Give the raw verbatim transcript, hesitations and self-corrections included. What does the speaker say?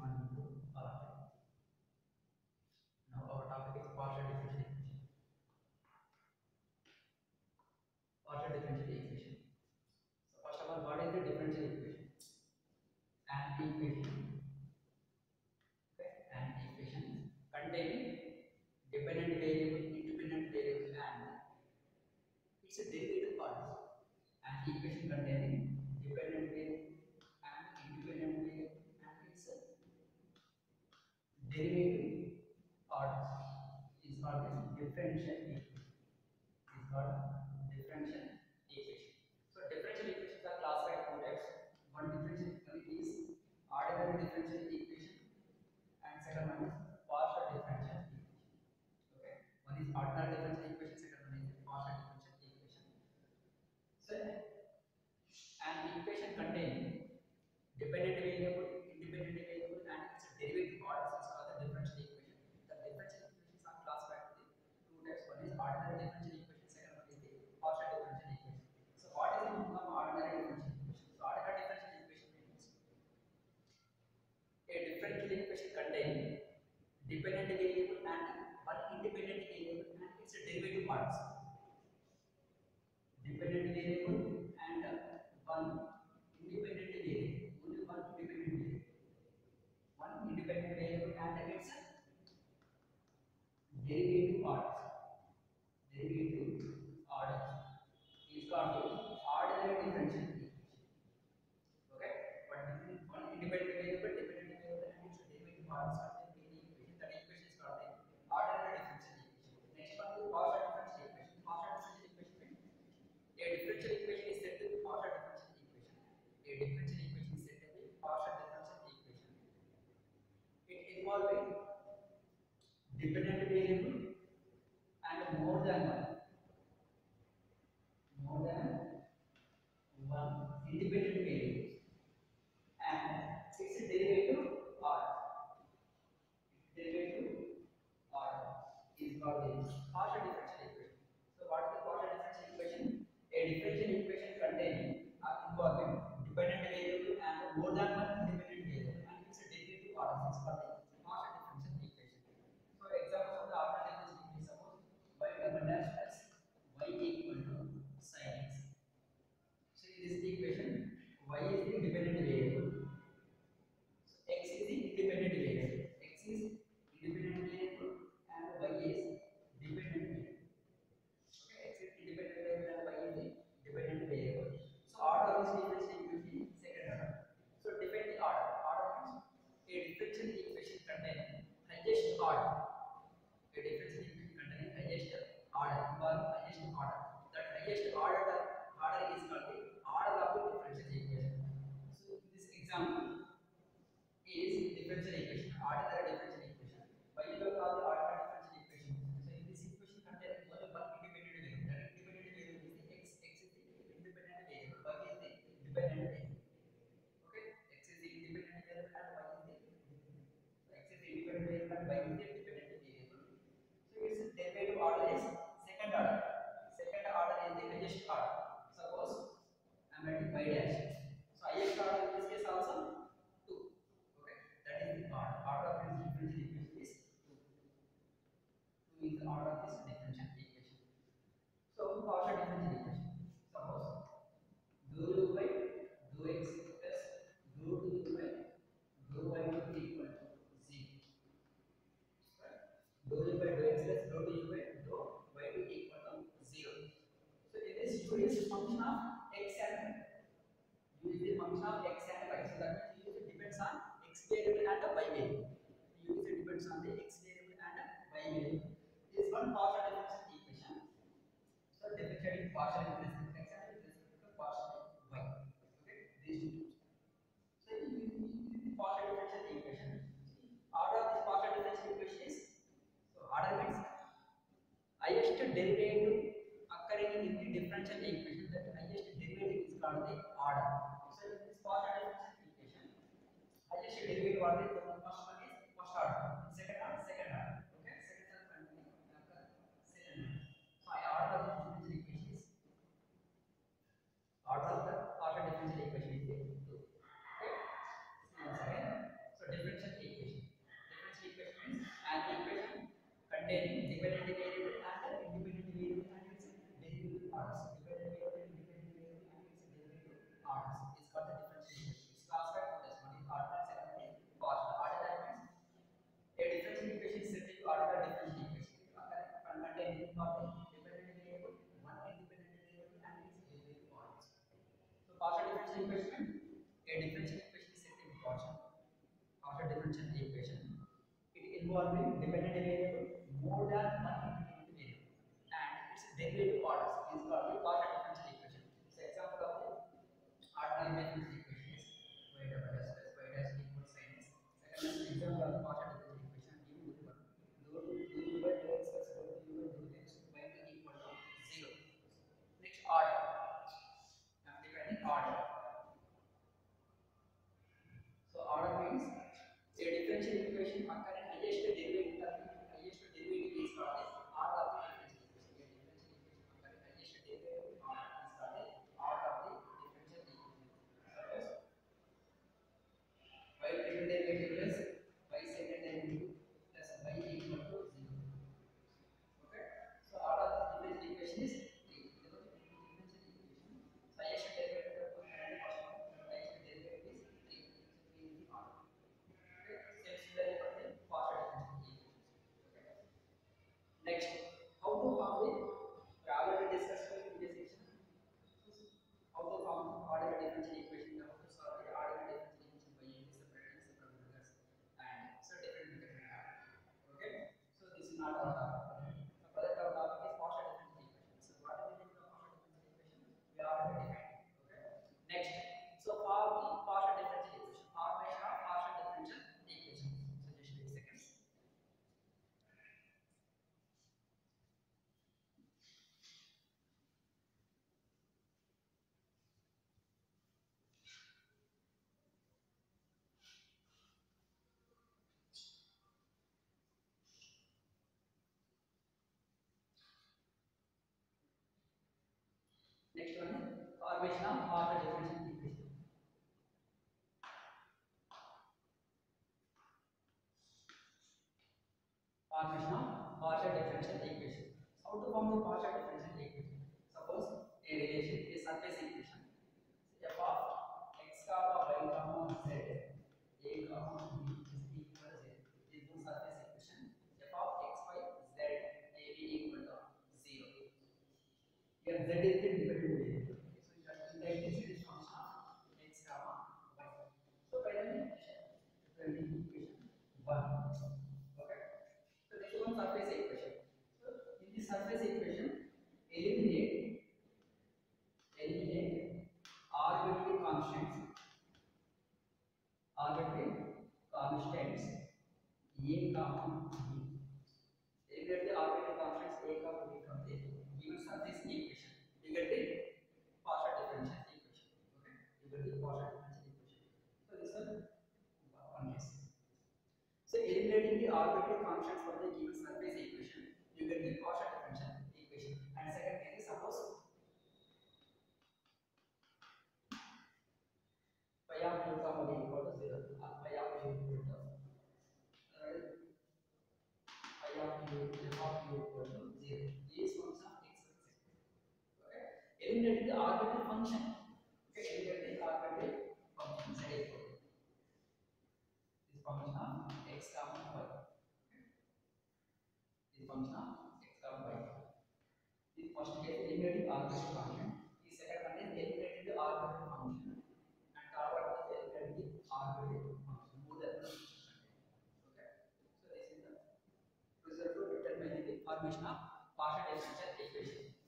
one, two, all of them. Now our topic is partial differential equation. Partial differential equation. So first of all, what is the differential equation? An equation, okay, an equation containing dependent variable, independent variable, and its derivative parts. An equation containing dependent variable and independent variable and its derivative parts is called as differential equation. Is called differential equation. So differential equations are classified two types. One differential equation is ordinary differential equation, and second one is partial differential equation. Okay, one is ordinary differential equation, second one is partial differential equation. So an equation containing dependent variable, independent variable, and its derivative orders is called the differential equation. The differential equations are classified into two types. One is ordinary differential equation, second one is the partial differential equation. So what is the meaning of ordinary differential equation? So ordinary differential equation means a differential equation containing dependent variable and one independent variable and its derivative parts. Dependent variable and one independent variable. Only one independent variable. One independent variable and its derivative parts. Derivative order is called the ordinary differential equation. Okay, but one independent variable, dependent variable, and its derivative parts contained in the equation. That equation is called the ordinary differential equation. Next one is partial differential equation. Partial differential equation means a differential equation is said to be partial differential equation. A differential equation is said to be partial differential equation. It involves dependent variable and more than one. More than one independent variable and its derivative order. Derivative order is called the partial differential equation. So what is the partial differential equation? A differential equation containing or involving dependent variable and more than one independent variable and its derivative order is called the partial differential equation. So examples of the partial differential equation: suppose y double dash plus y equal to sin x. So in this equation, y is the dependent variable, so x is the independent variable. X is independent variable and y is dependent variable. Okay, x is independent variable and y is the dependent variable. So order of this differential equation is second order. So define the order. Order means a differential equation containing highest order. A differential equation containing highest order, involving highest order. That highest order order is called the order of the differential equation. So this example is differential equation, ordinary differential equation. Why you have called the ordinary differential equation? So in this equation contains only one independent variable. That independent variable is the x. X is the independent variable. Y is the dependent variable. Okay, x is the independent variable and y is the so x is the independent variable and y is the dependent variable. So its derivative order is second order. Second order is the highest order. Suppose I am writing y dash. So highest order in this case also two. Okay, that is the order. Order of this differential equation is two. two is the order of this differential equation. So partial differential equation. Suppose dou u by dou x plus dou two u by dou y two equal to zero. Right? Dou u by dou x plus dou two u by dou y two equal to zero. So in this u is function of x and y. U is the function of x and y. So that means u is depends on x variable and y variable. U is depends on the x variable and y variable. This is one partial differential equation. So differentiating partial with respect to x and with respect to partial y. Okay, these two terms. So in the partial differential equation, order of this partial differential equation is, so order means highest derivative occurring in the differential equation. That highest derivative is called the order. So in this partial differential equation, highest derivative order is the first one is first order, second order, second order. Okay, second order continuing occur second order. So I order of the differential equation is order of the partial differential equation is two. Okay, see once again. So differential differential equation, a differential equation is set in equation. After differential equation, it involving dependent variable more than one independent variable, and its derivative orders is called the partial differential equation. So example of the ordinary differential equation is y double s plus y dash equals sin x. Second example of the partial differential equation given with one. Do do by dou x plus dou u by dou x y will equal to zero. Next order, I'm depending order. So order means a differential equation occurring highest derivative term, highest derivative is called as order of the differential equation. A differential equation occurring highest derivative order is called as order of the differential equation. Suppose y second derivative plus y second derivative plus y equal to zero. Okay. So order of the differential equation is three. Because the differential equation, so highest derivative term and first one, highest derivative is three. So three is the order. Similarly for the partial differential equation. Okay. Next, how to form the, we already discussed in this section. How to form ordinary differential equation, how to solve the ordinary differential equation by using separating separate methods and so different methods we have. Okay, so this is not our topic. So further our topic is partial differential equation. So what is the meaning of partial differential equation? We already defined. Okay. Next, so for the partial differential equation, formation of partial differential equation. So just wait a second. Next one is formation of partial differential equation. Formation of partial differential equation. How to form the partial differential equation? Suppose a relation is surface equation. F of x comma y comma z a comma b is equal to zero. This is the surface equation. F of x y z a b equal to zero. Here z is the dependent variable. So you have to take this is function of x comma y. So finally, the equation one. Okay. So this is one surface equation. So in this surface equation, eliminate eliminate arbitrary constants, arbitrary constants a comma b. Eliminate the arbitrary constants a comma b from the given surface equation. You get the partial differential equation. Okay, you get the partial differential equation. So this is one case. So eliminating the arbitrary constants from the given surface equation, you get the partial differential equation. And second case is suppose phi of u comma v equal to zero. Uh, phi of u equal to uh, phi of u f of u equal to zero. Is function of x y z. Okay. Eliminating the arbitrary function. Okay. Eliminating the arbitrary function z equal to this function of x comma y. Okay. This function of x comma y. This first case eliminating arbitrary function. The second one is eliminating the arbitrary function. And third one is eliminating the arbitrary function more than the function. Okay. So this is the result to determine the formation of partial differential equation.